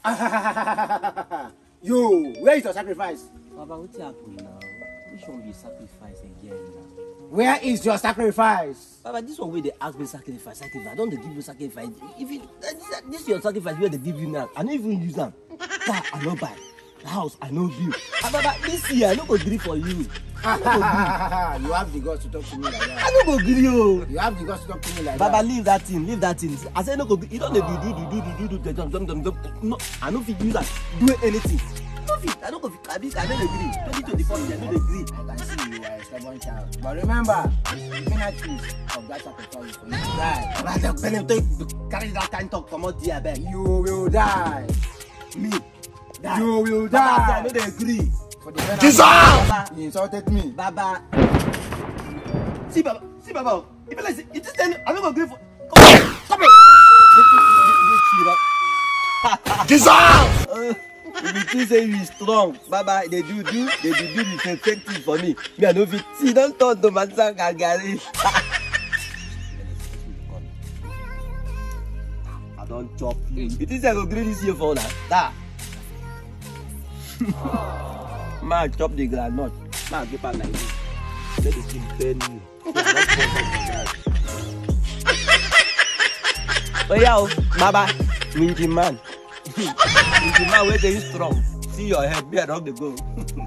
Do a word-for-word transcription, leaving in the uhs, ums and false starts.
You, where is your sacrifice? Baba, what's happening now? Which one be sacrifice again now? Where is your sacrifice? Baba, this one where they ask me sacrifice, sacrifice. I don't they give you sacrifice. If it, this, this is your sacrifice where they give you now. I don't even use them. Car, I no buy. The house, I no build. Ah, Baba, this year I no go gree for you. You have the guts to talk to me like that. I no go gree you. You have the guts to talk to me like Baba, that. Baba, leave that thing, leave that thing. I say no go. You don't do do do do do do do do do do. No, I no fit use that. Do anything. No fit. I don't go. I don't agree. twenty twenty-four, I don't agree. I can see you are a stubborn child. But remember, the penalties of that sacrifice for you to die. Baba, the penalty carry that kind talk from out here, beg. You will die. Me. Die. You will Baba, I die. don't agree. For the penalty. Baba. You insulted me. Baba. See, Baba. See, Baba. If you like, it is ten. I'm not going for. Come on. Come on. Jesus. If you think say you strong, Baba, they do do, they do do the effective for me. Me, I know if you don't turn to my son, I got it. I don't chop you. You think I go green this year for that? That. Man, chop the granite. Man, get back like this. Let the thing pain you. Oh yeah, Baba, Minky man. Minky man, where they strong. See your head, be around the go.